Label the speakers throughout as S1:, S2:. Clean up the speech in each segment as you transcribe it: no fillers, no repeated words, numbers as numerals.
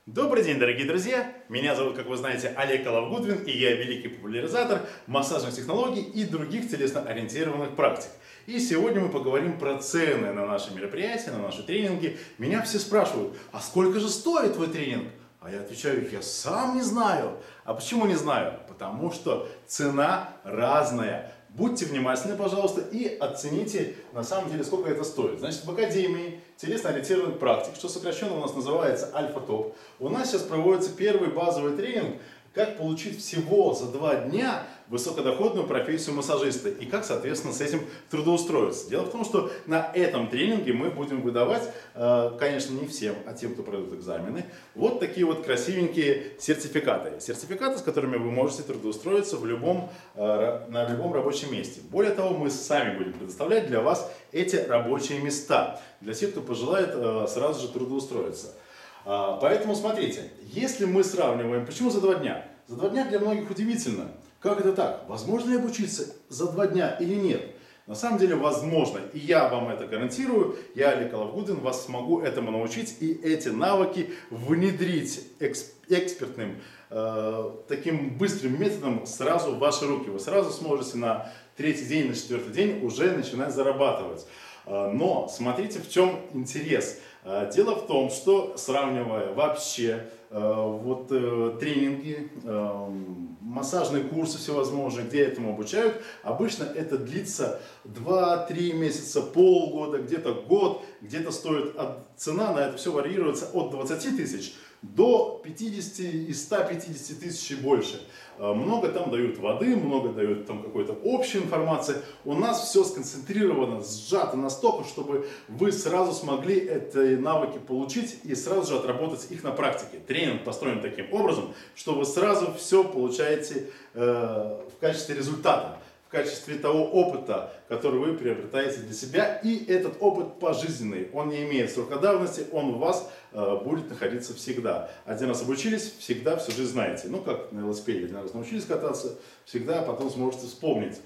S1: Добрый день, дорогие друзья! Меня зовут, как вы знаете, Олег Калавгудвин, и я великий популяризатор массажных технологий и других телесно-ориентированных практик. И сегодня мы поговорим про цены на наши мероприятия, на наши тренинги. Меня все спрашивают, а сколько же стоит твой тренинг? А я отвечаю, я сам не знаю. А почему не знаю? Потому что цена разная. Будьте внимательны, пожалуйста, и оцените на самом деле, сколько это стоит. Значит, в Академии телесно-ориентированных практик, что сокращенно у нас называется Альфа-Топ, у нас сейчас проводится первый базовый тренинг, как получить всего за 2 дня высокодоходную профессию массажиста и как, соответственно, с этим трудоустроиться. Дело в том, что на этом тренинге мы будем выдавать, конечно, не всем, а тем, кто пройдут экзамены, вот такие вот красивенькие сертификаты. Сертификаты, с которыми вы можете трудоустроиться на любом рабочем месте. Более того, мы сами будем предоставлять для вас эти рабочие места, для тех, кто пожелает сразу же трудоустроиться. Поэтому смотрите, если мы сравниваем, почему за 2 дня? За 2 дня для многих удивительно. Как это так? Возможно ли обучиться за 2 дня или нет? На самом деле возможно, и я вам это гарантирую. Я, Олег Калавгудвин, вас смогу этому научить и эти навыки внедрить экспертным, таким быстрым методом сразу в ваши руки. Вы сразу сможете на 3-й день, на 4-й день уже начинать зарабатывать. Но смотрите, в чем интерес. Дело в том, что сравнивая вообще тренинги, массажные курсы всевозможные, где этому обучают, обычно это длится 2-3 месяца, полгода, где-то год, где-то цена на это все варьируется от 20 тысяч до 50 и 150 тысяч и больше. Много там дают воды, много дают там какой-то общей информации. У нас все сконцентрировано, сжато настолько, чтобы вы сразу смогли эти навыки получить и сразу же отработать их на практике. Тренинг построен таким образом, что вы сразу все получаете в качестве результата, в качестве того опыта, который вы приобретаете для себя. И этот опыт пожизненный, он не имеет срока давности, он у вас будет находиться всегда. Один раз обучились, всегда всю жизнь знаете. Ну, как на велосипеде, один раз научились кататься, всегда потом сможете вспомнить.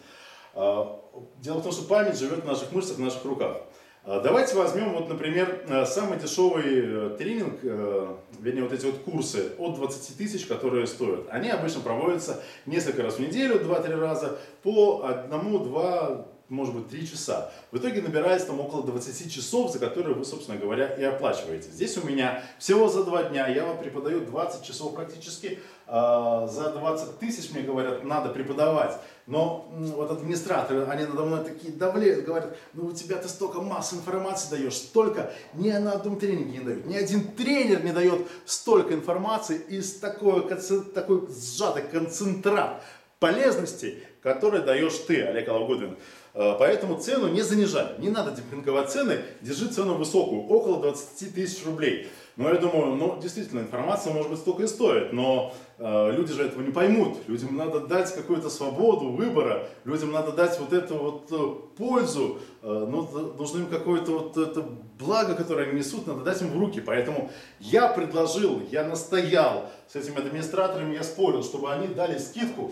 S1: Дело в том, что память живет в наших мышцах, в наших руках. Давайте возьмем, например, самый дешевый тренинг, вернее, вот эти вот курсы от 20 тысяч, которые стоят. Они обычно проводятся несколько раз в неделю, 2-3 раза, по 1-2, может быть, 3 часа. В итоге набирается там около 20 часов, за которые вы, собственно говоря, и оплачиваете. Здесь у меня всего за 2 дня я вам преподаю 20 часов практически. За 20 тысяч, мне говорят, надо преподавать. Но вот администраторы, они надо мной такие давлеют, говорят, ну у тебя ты столько массы информации даешь, столько ни на одном тренинге не дают. Ни один тренер не дает столько информации и такой сжатый концентрат полезностей, который даешь ты, Олег Калавгудвин. Поэтому цену не занижай, не надо демпинговать цены, держи цену высокую, около 20 тысяч рублей. Но я думаю, действительно, информация может быть столько и стоит, но люди же этого не поймут. Людям надо дать какую-то свободу выбора, людям надо дать вот эту пользу, нужно им какое-то это благо, которое они несут, надо дать им в руки. Поэтому я предложил, я настоял с этими администраторами, я спорил, чтобы они дали скидку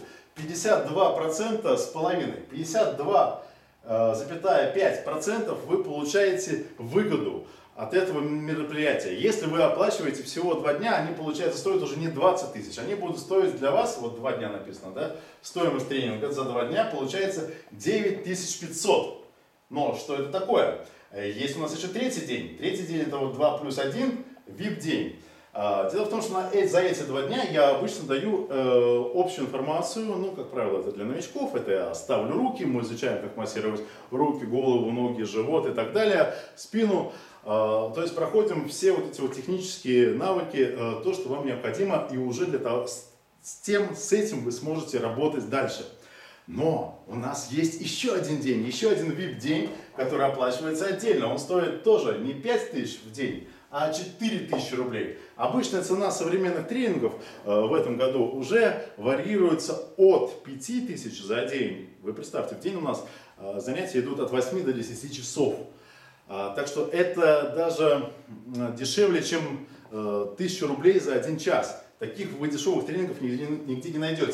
S1: 52% с половиной, 52,5% вы получаете выгоду от этого мероприятия. Если вы оплачиваете всего 2 дня, они, получается, стоят уже не 20 тысяч, они будут стоить для вас, вот 2 дня написано, да, стоимость тренинга за 2 дня получается 9500. Но что это такое? Есть у нас еще 3-й день. 3-й день это 2 плюс 1, VIP-день. Дело в том, что за эти 2 дня я обычно даю общую информацию, как правило, это для новичков, это я ставлю руки, мы изучаем, как массировать руки, голову, ноги, живот и так далее, спину. То есть проходим все вот эти технические навыки, то, что вам необходимо, и уже с этим вы сможете работать дальше. Но у нас есть еще один день, еще один VIP-день, который оплачивается отдельно. Он стоит тоже не 5 тысяч в день, а 4000 рублей. Обычная цена современных тренингов в этом году уже варьируется от 5000 за день. Вы представьте, в день у нас занятия идут от 8 до 10 часов. Так что это даже дешевле, чем 1000 рублей за 1 час. Таких вы дешевых тренингов нигде не найдете.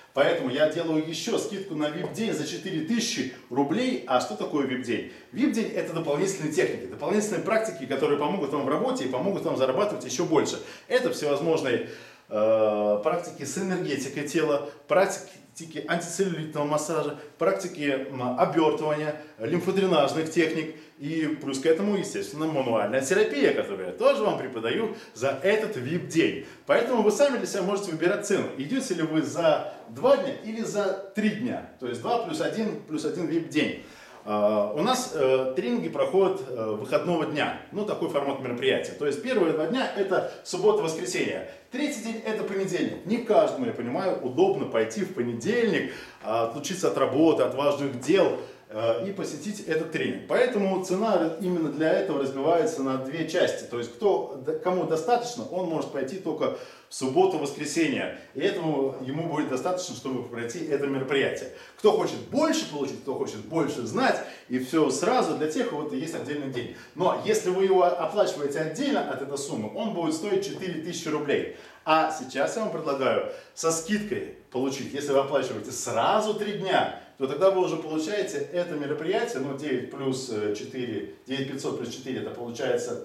S1: Поэтому я делаю еще скидку на VIP-день за 4000 рублей. А что такое VIP-день? VIP-день — это дополнительные техники, дополнительные практики, которые помогут вам в работе и помогут вам зарабатывать еще больше. Это всевозможные практики с энергетикой тела, практики антицеллюлитного массажа, практики обертывания, лимфодренажных техник и плюс к этому, естественно, мануальная терапия, которую я тоже вам преподаю за этот VIP-день. Поэтому вы сами для себя можете выбирать цену. Идете ли вы за 2 дня или за 3 дня, то есть 2 плюс 1 VIP-день. У нас тренинги проходят выходного дня, ну такой формат мероприятия. То есть первые 2 дня это суббота-воскресенье, третий день это понедельник. Не каждому, я понимаю, удобно пойти в понедельник, отлучиться от работы, от важных дел и посетить этот тренинг. Поэтому цена именно для этого разбивается на 2 части. То есть кому достаточно, он может пойти только в субботу-воскресенье. И ему будет достаточно, чтобы пройти это мероприятие. Кто хочет больше получить, кто хочет больше знать, и все сразу, для тех вот есть отдельный день. Но если вы его оплачиваете отдельно от этой суммы, он будет стоить 4000 рублей. А сейчас я вам предлагаю со скидкой получить, если вы оплачиваете сразу 3 дня, то тогда вы уже получаете это мероприятие, ну 9 плюс 4, 9500 плюс 4, это получается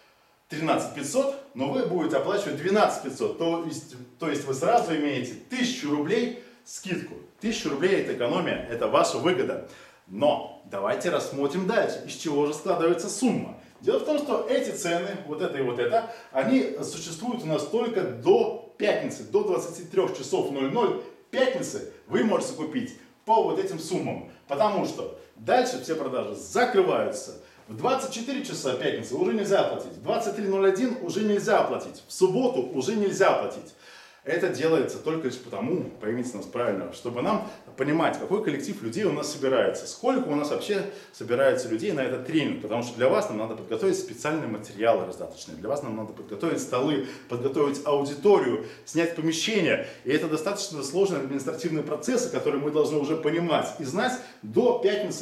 S1: 13500, но вы будете оплачивать 12500, то есть вы сразу имеете 1000 рублей скидку. 1000 рублей это экономия, это ваша выгода. Но давайте рассмотрим дальше, из чего же складывается сумма. Дело в том, что эти цены, вот это и вот это, они существуют у нас только до пятницы, до 23 часов 00 пятницы вы можете купить по вот этим суммам, потому что дальше все продажи закрываются. В 24 часа пятницы уже нельзя оплатить, в 23:01 уже нельзя оплатить, в субботу уже нельзя оплатить. Это делается только лишь потому, поймите нас правильно, чтобы нам понимать, какой коллектив людей у нас собирается, сколько у нас вообще собирается людей на этот тренинг, потому что для вас нам надо подготовить специальные материалы раздаточные, для вас нам надо подготовить столы, подготовить аудиторию, снять помещение, и это достаточно сложные административные процессы, которые мы должны уже понимать и знать до пятницы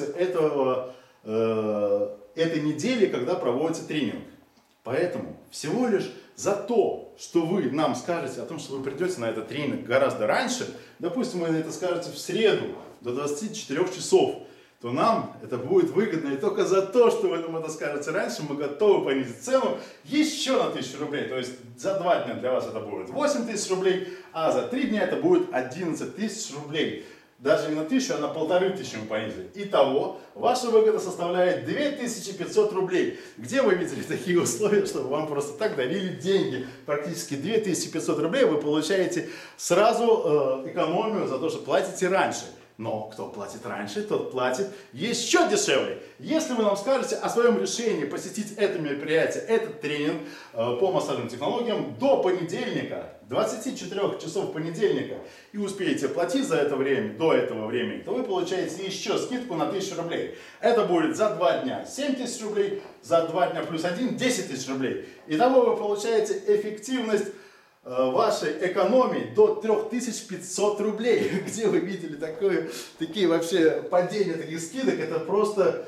S1: этой недели, когда проводится тренинг. Поэтому всего лишь за то, что вы нам скажете о том, что вы придете на этот тренинг гораздо раньше, допустим, вы это скажете в среду до 24 часов, то нам это будет выгодно. И только за то, что вы нам это скажете раньше, мы готовы понизить цену еще на 1000 рублей. То есть за 2 дня для вас это будет 8000 рублей, а за 3 дня это будет 11 тысяч рублей. Даже не на 1000, а на 1500 мы понизили. Итого, ваша выгода составляет 2500 рублей. Где вы видели такие условия, чтобы вам просто так дарили деньги? Практически 2500 рублей вы получаете сразу экономию за то, что платите раньше. Но кто платит раньше, тот платит еще дешевле. Если вы нам скажете о своем решении посетить это мероприятие, этот тренинг по массажным технологиям до понедельника, 24 часов понедельника, и успеете платить за это время, до этого времени, то вы получаете еще скидку на 1000 рублей. Это будет за 2 дня 7000 рублей, за 2 дня плюс 1 10 000 рублей. Итого вы получаете эффективность вашей экономии до 3500 рублей. Где вы видели такие вообще падения таких скидок? Это просто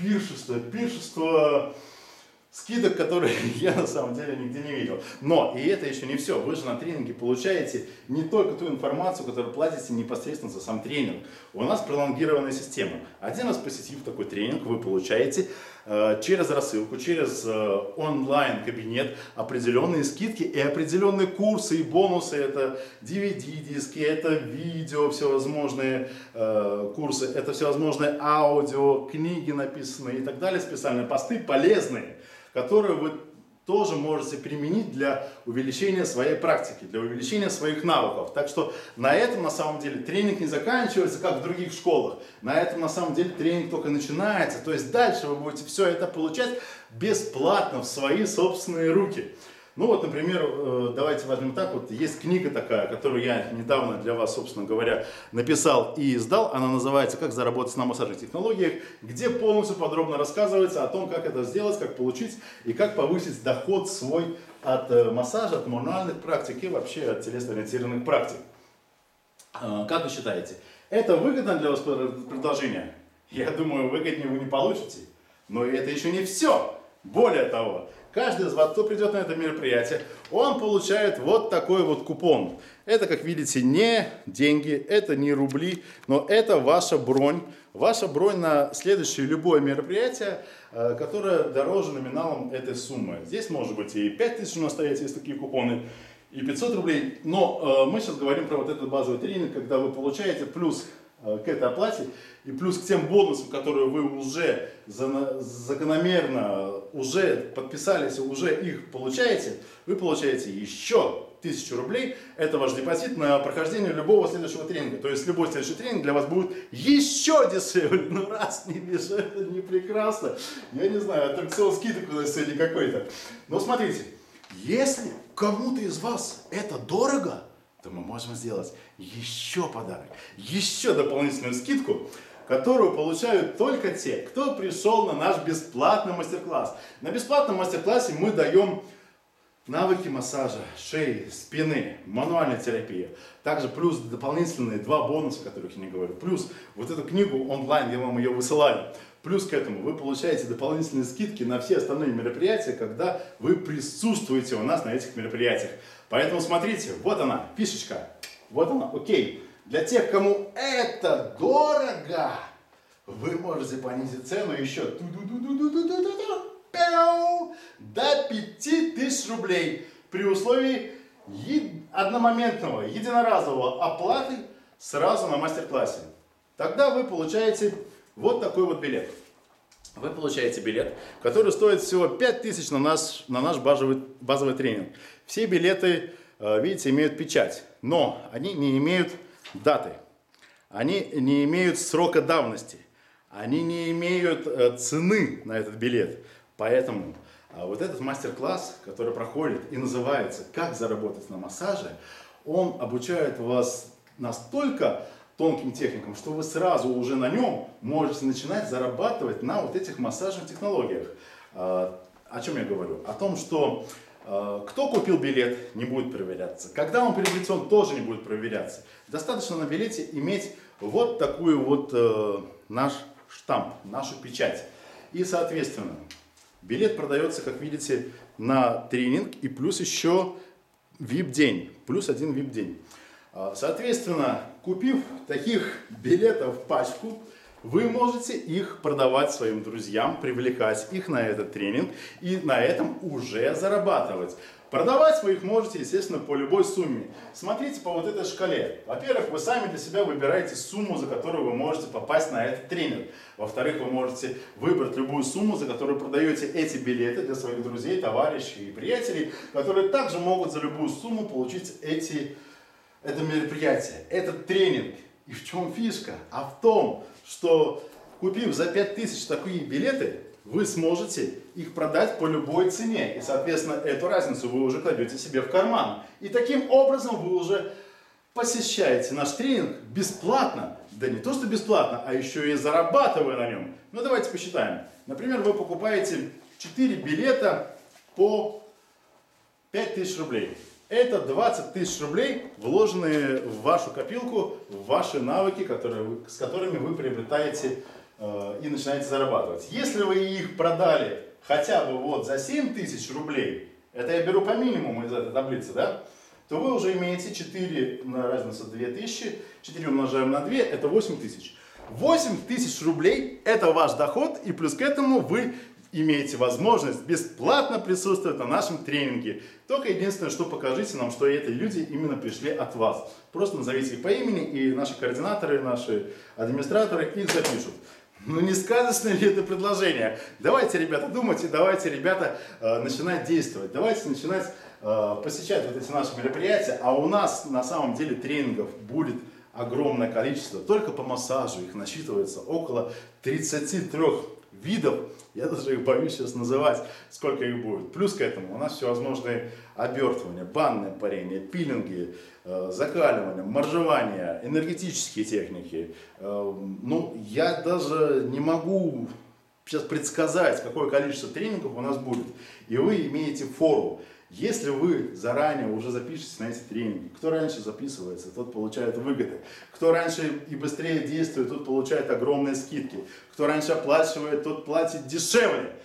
S1: пиршество скидок, которые я на самом деле нигде не видел. Но и это еще не все. Вы же на тренинге получаете не только ту информацию, которую платите непосредственно за сам тренинг. У нас пролонгированная система. Один раз посетив такой тренинг, вы получаете через рассылку, через онлайн-кабинет определенные скидки и определенные курсы и бонусы. Это DVD-диски, это видео, всевозможные курсы, это всевозможные аудио, книги написанные и так далее, специальные посты полезные, которые вы тоже можете применить для увеличения своей практики, для увеличения своих навыков. Так что на этом на самом деле тренинг не заканчивается, как в других школах. На этом на самом деле тренинг только начинается. То есть дальше вы будете все это получать бесплатно в свои собственные руки. Ну вот, например, давайте возьмем так, вот есть книга такая, которую я недавно для вас, собственно говоря, написал и издал. Она называется «Как заработать на массажных технологиях», где полностью подробно рассказывается о том, как это сделать, как получить и как повысить доход свой от массажа, от мануальных практик и вообще от телесно-ориентированных практик. Как вы считаете, это выгодно для вас предложение? Я думаю, выгоднее вы не получите. Но это еще не все. Более того, каждый из вас, кто придет на это мероприятие, он получает вот такой вот купон. Это, как видите, не деньги, это не рубли, но это ваша бронь. Ваша бронь на следующее любое мероприятие, которое дороже номиналом этой суммы. Здесь может быть и 5000 у нас стоять, есть такие купоны, и 500 рублей. Но мы сейчас говорим про вот этот базовый тренинг, когда вы получаете плюс к этой оплате и плюс к тем бонусам, которые вы уже закономерно уже подписались, уже их получаете, вы получаете еще 1000 рублей. Это ваш депозит на прохождение любого следующего тренинга. То есть любой следующий тренинг для вас будет еще дешевле. Ну раз не дешевле, это не прекрасно. Я не знаю, аттракцион скидок у нас сегодня какой-то. Но смотрите, если кому-то из вас это дорого, то мы можем сделать еще подарок, еще дополнительную скидку, которую получают только те, кто пришел на наш бесплатный мастер-класс. На бесплатном мастер-классе мы даем навыки массажа шеи, спины, мануальной терапии. Также плюс дополнительные 2 бонуса, о которых я не говорю. Плюс вот эту книгу онлайн, я вам ее высылаю. Плюс к этому вы получаете дополнительные скидки на все остальные мероприятия, когда вы присутствуете у нас на этих мероприятиях. Поэтому смотрите, вот она, фишечка. Вот она, окей. Для тех, кому это дорого, вы можете понизить цену еще до 5000 рублей при условии одномоментного, единоразового оплаты сразу на мастер-классе. Тогда вы получаете вот такой вот билет. Вы получаете билет, который стоит всего 5000 на наш базовый тренинг. Все билеты, видите, имеют печать, но они не имеют даты, они не имеют срока давности, они не имеют цены на этот билет. Поэтому вот этот мастер-класс, который проходит и называется «Как заработать на массаже», он обучает вас настолько тонким техникам, что вы сразу уже на нем можете начинать зарабатывать на вот этих массажных технологиях. О чем я говорю? О том, что кто купил билет, не будет проверяться. Когда он приобретен, тоже не будет проверяться. Достаточно на билете иметь вот такую вот наш штамп, нашу печать. И, соответственно, билет продается, как видите, на тренинг и плюс еще VIP-день, плюс 1 VIP-день. Соответственно, купив таких билетов пачку, вы можете их продавать своим друзьям, привлекать их на этот тренинг и на этом уже зарабатывать. Продавать вы их можете, естественно, по любой сумме. Смотрите по вот этой шкале. Во-первых, вы сами для себя выбираете сумму, за которую вы можете попасть на этот тренинг. Во-вторых, вы можете выбрать любую сумму, за которую продаете эти билеты для своих друзей, товарищей и приятелей, которые также могут за любую сумму получить это мероприятие, этот тренинг. И в чем фишка? А в том, что купив за 5000 такие билеты, вы сможете их продать по любой цене. И, соответственно, эту разницу вы уже кладете себе в карман. И таким образом вы уже посещаете наш тренинг бесплатно. Да не то, что бесплатно, а еще и зарабатывая на нем. Ну, давайте посчитаем. Например, вы покупаете 4 билета по 5000 рублей. Это 20 000 рублей, вложенные в вашу копилку, в ваши навыки, с которыми вы приобретаете и начинаете зарабатывать. Если вы их продали хотя бы вот за 7 000 рублей, это я беру по минимуму из этой таблицы, да, то вы уже имеете 4 на разницу 2000, 4 умножаем на 2, это 8000. 8000 рублей это ваш доход, и плюс к этому вы имеете возможность бесплатно присутствовать на нашем тренинге. Только единственное, что покажите нам, что эти люди именно пришли от вас. Просто назовите их по имени, и наши координаторы, наши администраторы их запишут. Ну не сказочное ли это предложение? Давайте, ребята, думать, и давайте, ребята, начинать действовать. Давайте начинать посещать вот эти наши мероприятия. А у нас на самом деле тренингов будет огромное количество. Только по массажу их насчитывается около 33 видов. Я даже их боюсь сейчас называть, сколько их будет. Плюс к этому у нас всевозможные обертывания, банное парение, пилинги, закаливание, моржевание, энергетические техники. Ну, я даже не могу сейчас предсказать, какое количество тренингов у нас будет. И вы имеете фору. Если вы заранее уже запишетесь на эти тренинги, кто раньше записывается, тот получает выгоды. Кто раньше и быстрее действует, тот получает огромные скидки. Кто раньше оплачивает, тот платит дешевле.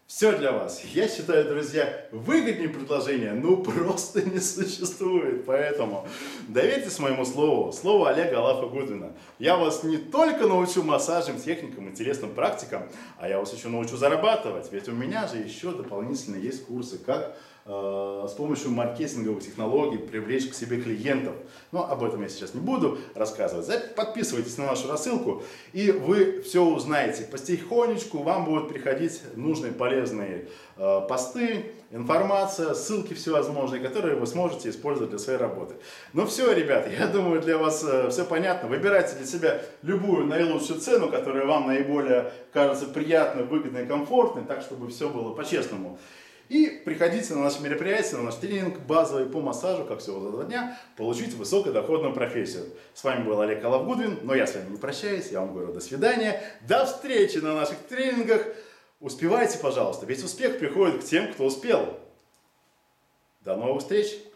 S1: Все для вас. Я считаю, друзья, выгоднее предложения ну просто не существует. Поэтому доверьтесь моему слову, слову Олега Олафа Гудвина. Я вас не только научу массажным техникам, интересным практикам, а я вас еще научу зарабатывать. Ведь у меня же еще дополнительно есть курсы, как с помощью маркетинговых технологий привлечь к себе клиентов. Но об этом я сейчас не буду рассказывать. Подписывайтесь на нашу рассылку, и вы все узнаете. Потихонечку вам будут приходить нужные полезные посты, информация, ссылки всевозможные, которые вы сможете использовать для своей работы. Ну все, ребята, я думаю, для вас все понятно. Выбирайте для себя любую наилучшую цену, которая вам наиболее кажется приятной, выгодной, комфортной, так, чтобы все было по-честному. И приходите на наше мероприятие, на наш тренинг базовый по массажу, как всего за 2 дня, получить высокодоходную профессию. С вами был Олег Олаф Гудвин, но я с вами не прощаюсь, я вам говорю до свидания, до встречи на наших тренингах. Успевайте, пожалуйста, ведь успех приходит к тем, кто успел. До новых встреч!